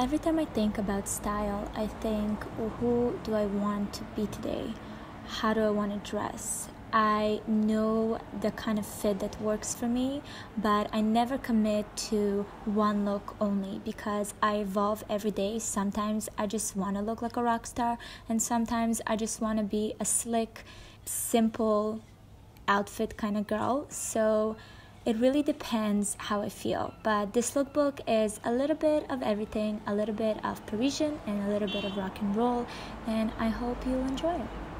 Every time I think about style, I think, who do I want to be today? How do I want to dress? I know the kind of fit that works for me, but I never commit to one look only because I evolve every day. Sometimes I just want to look like a rock star, and sometimes I just want to be a slick, simple outfit kind of girl. So it really depends how I feel. But this lookbook is a little bit of everything, a little bit of Parisian and a little bit of rock and roll, and I hope you'll enjoy it.